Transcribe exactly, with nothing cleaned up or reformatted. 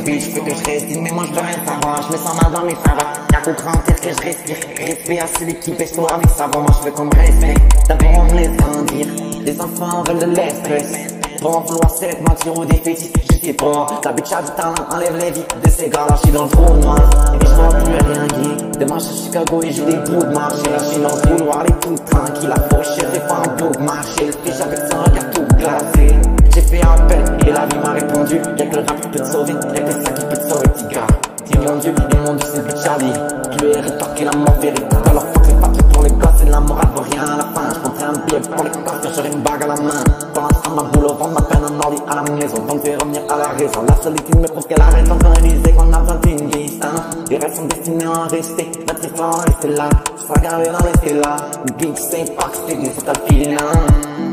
bitch, faut que je reste, mais moi je veux rien savoir. Je me sens mal dans mes savoirs, y'a qu'au grand air que je respire. Respect à celui qui pêche toi avec savon, moi je veux qu'on me respecte. D'abord on me laisse grandir, les enfants veulent de l'estress. Pour en vouloir cette nature ou des fétiches, je sais pas. La bitch a du talent, enlève les vies de ces gars là, je suis dans le trou noir. Et je vois plus rien guider. Demain je suis à Chicago et j'ai des bouts de marche. Et là je suis dans le trou noir, les tout tranquille. La fauche, j'ai pas un bout de marché. Le fiche avec son regard tout glacé. J'ai fait appel et la vie m'a répondu. Y'a que le rap qui peut te sauver, y'a que ça qui peut te sauver, petit gars. Dis mon dieu, et mon dieu c'est bitch Charlie. Je lui ai rétorqué la mort véritable. Alors fuck les papiers pour les gosses et la morale vaut rien à la fin. Je compterai un billet pour les coffres, j'aurai une bague à la main. Pour l'instant ma boule au ventre, ma peine en ordi à la maison. Donc je vais revenir à la raison. La solitude me prouve qu'elle arrête quand on disait qu'on a vingt et une vies, hein. Les restes sont destinés à rester, notre histoire en rester là. Je serai gravé dans les là. Une bitch c'est pas que c'est du tapis, hein.